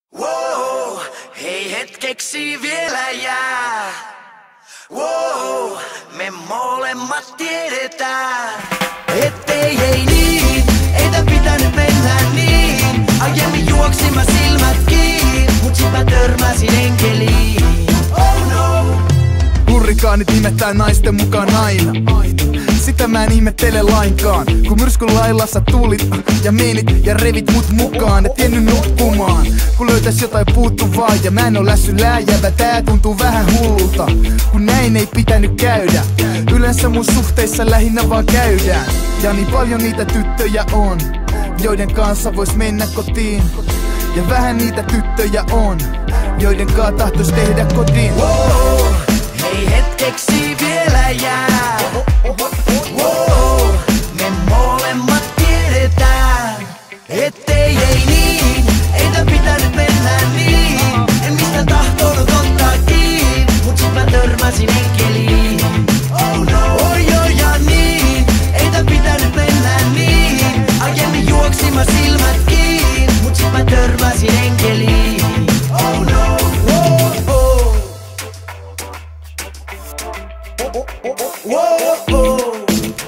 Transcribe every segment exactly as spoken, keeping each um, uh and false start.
Wow, hei hetkeksi vielä jää. Wow, me molemmat tiedetään, ettei ei niin, ei tän pitänyt mennä niin. Aiemmin juoksin mä silmät kiinni, mut sit mä törmäsin enkeliin. Oh no. Hurrikaanit nimetään naisten mukaan aina. Sitä mä en ihmettele lainkaan, kun myrskyn lailla sä tulit ja menit ja revit mut mukaan. Et tiennyt nukkumaan, kun löytäis jotain puuttuvaa. Ja mä en oo lässy lääjävä, tää tuntuu vähän hullulta, kun näin ei pitänyt käydä. Yleensä mun suhteissa lähinnä vaan käydään. Ja niin paljon niitä tyttöjä on, joiden kanssa vois mennä kotiin. Ja vähän niitä tyttöjä on, joiden kanssa tahtois tehdä kodin. Wow, hei hetkeksi vielä jää. Wow, me molemmat tiedetään, ettei ei niin, ei tän pitänyt mennä niin. En mistään tahtonut ottaa kiinni, mut sit mä törmäsin enkeliin. Oh no, oi oi ja niin, ei tän pitänyt mennä niin. Aiemmin juoksin mä silmät kiinni, mut sit mä törmäsin enkeliin. Oh no, oh oh. Wow, oh.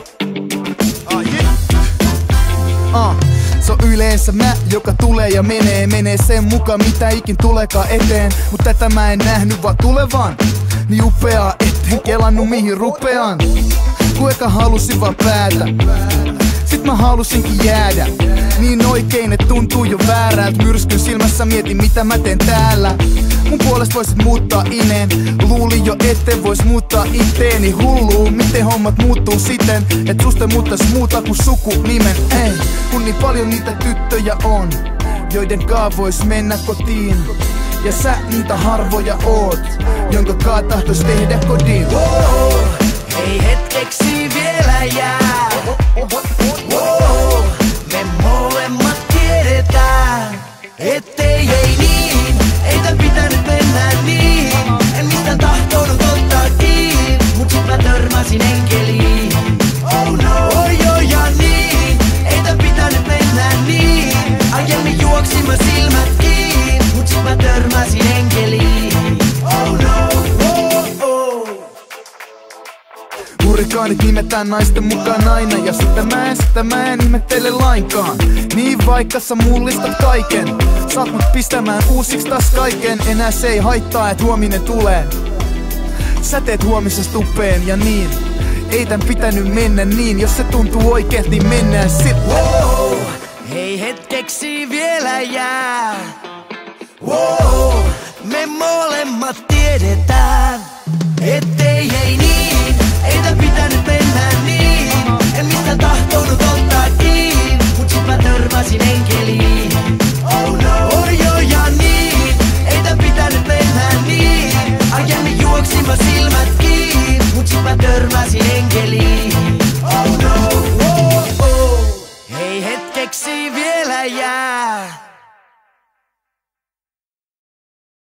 Uh, se on yleensä mä, joka tulee ja menee. Menee sen mukaan mitä ikin tuleekaan eteen. Mut tätä mä en nähnyt vaan tulevan. Niin upeaa, etten kelannut mihin rupean. Kun eka halusin vaan päätä, sit mä halusinkin jäädä. Niin oikein, et tuntuu jo väärältä. Myrskyn silmässä mietin mitä mä teen täällä. Mun puolesta voisit muuttaa ineen. Luulin jo etten vois muuttaa itteeni. Hulluu, miten hommat muuttuu siten, et susta muuttais muuta kuin sukunimen. Ei, kun niin paljon niitä tyttöjä on, joiden kaa vois mennä kotiin. Ja sä niitä harvoja oot, jonka kaa tahtois tehdä kodin. Wow, hei hetkeksi vielä jää. Wow, me molemmat tiedetään, ettei ei niin, ei tän pitänyt mennä niin. En mistään tahtonut ottaa kiinni, mut sit mä törmäsin enkeliin. Oh no, oi oi ja niin, ei tän pitänyt mennä niin. Aiemmin juoksin mä silmät kiinni, mut sit mä törmäsin enkeliin. Oh no, oh oh. Hurrikaanit nimetään naisten mukaan aina. Ja sitä mä en, sitä mä en ihmettele lainkaan. Niin vaikka sä mullistat kaiken, saat mut pistämään uusiksi taas kaiken. Enää se ei haittaa et huominen tulee. Sä teet huomisesta upeen ja niin, ei tän pitänyt mennä niin. Jos se tuntuu oikeet niin mennään sit. Wow, hei hetkeksi vielä jää. Wow, me molemmat tiedetään, ettei ei